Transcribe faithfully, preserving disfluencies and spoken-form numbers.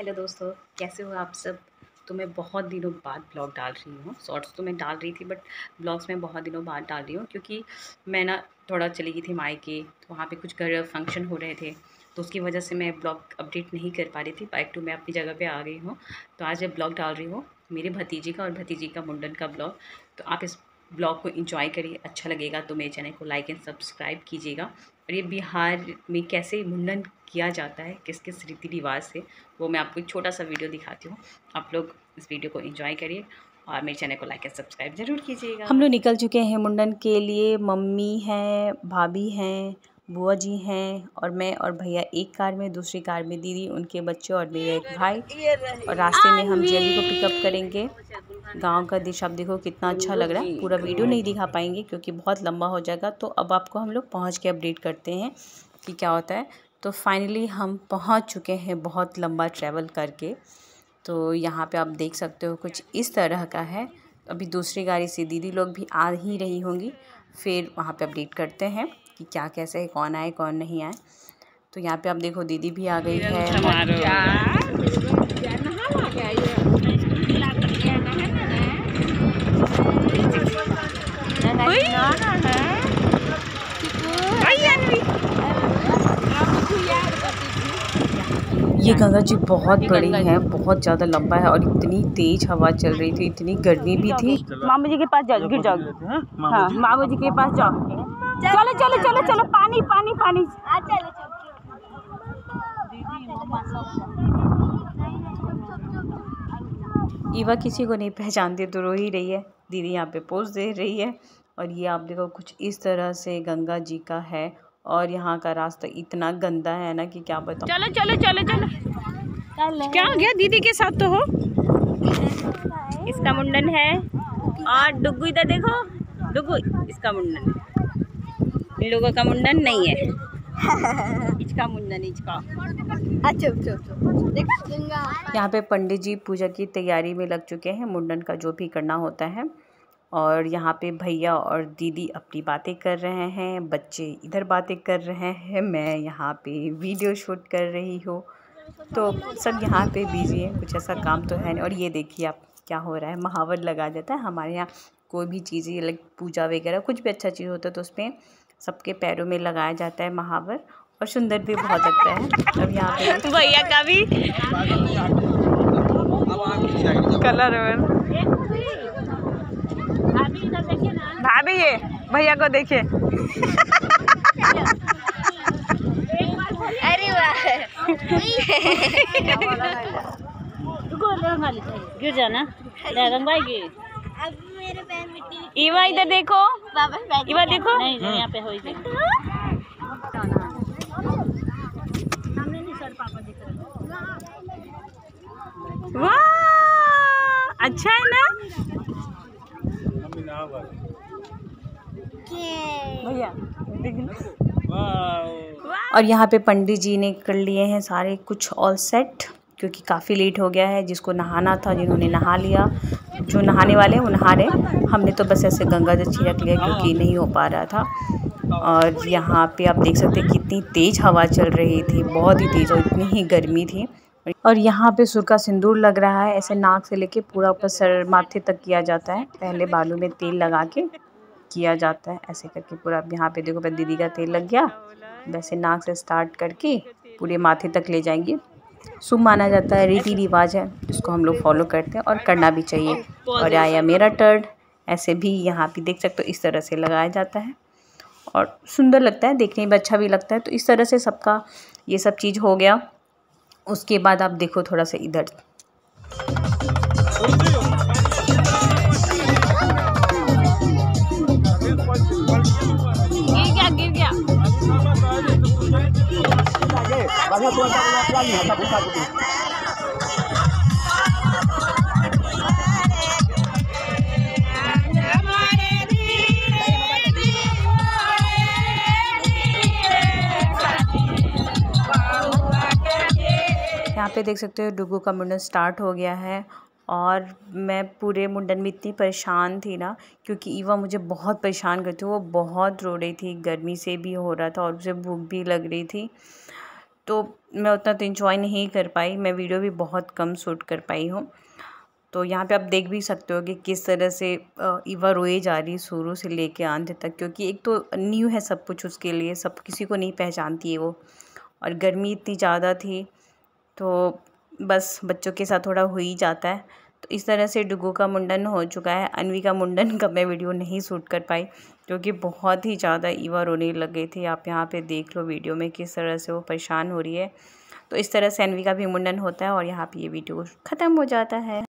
Hello दोस्तों, कैसे हो आप सब। तो मैं बहुत दिनों बाद ब्लॉग डाल रही हूँ। शॉर्ट्स तो मैं डाल रही थी, बट ब्लॉग्स में बहुत दिनों बाद डाल रही हूँ क्योंकि मैं ना थोड़ा चली गई थी मायके, तो वहाँ पे कुछ घर फंक्शन हो रहे थे, तो उसकी वजह से मैं ब्लॉग अपडेट नहीं कर पा रही थी। बैक टू मैं अपनी जगह पे आ गई हूँ। तो आज मैं ब्लॉग डाल रही हूँ मेरे भतीजी का और भतीजी का मुंडन का ब्लॉग। तो आप इस ब्लॉग को एंजॉय करिए, अच्छा लगेगा तो मेरे चैनल को लाइक एंड सब्सक्राइब कीजिएगा। और ये बिहार में कैसे मुंडन किया जाता है, किस किस रीति रिवाज से, वो मैं आपको एक छोटा सा वीडियो दिखाती हूँ। आप लोग इस वीडियो को एंजॉय करिए और मेरे चैनल को लाइक एंड सब्सक्राइब ज़रूर कीजिएगा। हम लोग निकल चुके हैं मुंडन के लिए। मम्मी हैं, भाभी हैं, बुआ जी हैं और मैं और भैया एक कार में, दूसरी कार में दीदी, उनके बच्चे और मेरे एक भाई। और रास्ते में हम जेली को पिकअप करेंगे। गांव का दृश्य आप देखो कितना अच्छा लग रहा है। पूरा वीडियो नहीं दिखा पाएंगे क्योंकि बहुत लंबा हो जाएगा। तो अब आपको हम लोग पहुँच के अपडेट करते हैं कि क्या होता है। तो फाइनली हम पहुंच चुके हैं बहुत लंबा ट्रैवल करके। तो यहाँ पे आप देख सकते हो कुछ इस तरह का है। अभी दूसरी गाड़ी से दीदी लोग भी आ ही रही होंगी, फिर वहाँ पे अपडेट करते हैं कि क्या कैसे है, कौन आए कौन नहीं आए। तो यहाँ पे आप देखो दीदी भी आ गई है। ये गंगा जी बहुत बड़ी है, बहुत ज़्यादा लंबा है और इतनी तेज हवा चल रही थी, इतनी गर्मी भी थी। मामू जी के पास जाओ, गिर जाओ। हाँ, मामू जी के पास जाओ। चलो चलो चलो चलो, पानी पानी पानी। ईवा किसी को नहीं पहचानती तो रो ही रही है। दीदी यहाँ पे पोज दे रही है। और ये आप देखो कुछ इस तरह से गंगा जी का है। और यहाँ का रास्ता इतना गंदा है ना कि क्या बताऊँ। चलो चलो चलो चलो। क्या हो गया, दीदी के साथ तो हो। इसका मुंडन है और डुगू इधर देखो, डुगू इसका मुंडन है। इन लोगों का मुंडन नहीं है। इसका मुंडन इसका। अच्छा अच्छा अच्छा। यहाँ पे पंडित जी पूजा की तैयारी में लग चुके हैं, मुंडन का जो भी करना होता है। और यहाँ पे भैया और दीदी अपनी बातें कर रहे हैं, बच्चे इधर बातें कर रहे हैं, मैं यहाँ पे वीडियो शूट कर रही हूँ। तो सब यहाँ पे बिजी हैं, कुछ ऐसा काम तो है नहीं। और ये देखिए आप क्या हो रहा है, महावर लगा जाता है हमारे यहाँ। कोई भी चीज़ लाइक पूजा वगैरह कुछ भी अच्छा चीज़ होता है तो उसमें सबके पैरों में लगाया जाता है महावर, और सुंदर भी बहुत लगता है। अब यहाँ पे भैया का भी कलर है। भाभी ये भैया को देखिए। अरे वाह। गिर जाना रंगवाएगी। अब मेरे पैर मिट्टी। ईवा इधर देखो, वापस ईवा देखो। नहीं नहीं, यहाँ पे हो इधर। वाह, अच्छा है ना भैया। और यहाँ पे पंडित जी ने कर लिए हैं सारे कुछ ऑल सेट, क्योंकि काफ़ी लेट हो गया है। जिसको नहाना था जिन्होंने नहा लिया, जो नहाने वाले हैं वो नहा रहे। हमने तो बस ऐसे गंगा जल छिड़क लिया क्योंकि नहीं हो पा रहा था। और यहाँ पे आप देख सकते हैं कितनी तेज़ हवा चल रही थी, बहुत ही तेज़, और इतनी ही गर्मी थी। और यहाँ पे सुर का सिंदूर लग रहा है, ऐसे नाक से लेके पूरा ऊपर सर माथे तक किया जाता है। पहले बालों में तेल लगा के किया जाता है, ऐसे करके पूरा। अब यहाँ पे देखो पर दीदी का तेल लग गया, वैसे नाक से स्टार्ट करके पूरे माथे तक ले जाएंगे। शुभ माना जाता है, रीति रिवाज है जिसको हम लोग फॉलो करते हैं और करना भी चाहिए। और आया मेरा टर्न, ऐसे भी यहाँ पे देख सकते हो इस तरह से लगाया जाता है और सुंदर लगता है, देखने में अच्छा भी लगता है। तो इस तरह से सबका ये सब चीज़ हो गया। उसके बाद आप देखो थोड़ा सा इधर, गिर गया गिर गया। यहाँ पे देख सकते हो डुगू का मुंडन स्टार्ट हो गया है। और मैं पूरे मुंडन में इतनी परेशान थी ना, क्योंकि ईवा मुझे बहुत परेशान करती, वो बहुत रो रही थी, गर्मी से भी हो रहा था और उसे भूख भी लग रही थी। तो मैं उतना तो इंजॉय नहीं कर पाई, मैं वीडियो भी बहुत कम शूट कर पाई हूँ। तो यहाँ पे आप देख भी सकते हो कि किस तरह से ईवा रोए जा रही शुरू से लेके अंत तक, क्योंकि एक तो न्यू है सब कुछ उसके लिए, सब किसी को नहीं पहचानती है वो, और गर्मी इतनी ज़्यादा थी तो बस बच्चों के साथ थोड़ा हो ही जाता है। तो इस तरह से डुगू का मुंडन हो चुका है। अन्वी का मुंडन का मैं वीडियो नहीं शूट कर पाई क्योंकि बहुत ही ज़्यादा ईवा रोने लग गई थी। आप यहाँ पे देख लो वीडियो में किस तरह से वो परेशान हो रही है। तो इस तरह से अन्वी का भी मुंडन होता है और यहाँ पे ये वीडियो ख़त्म हो जाता है।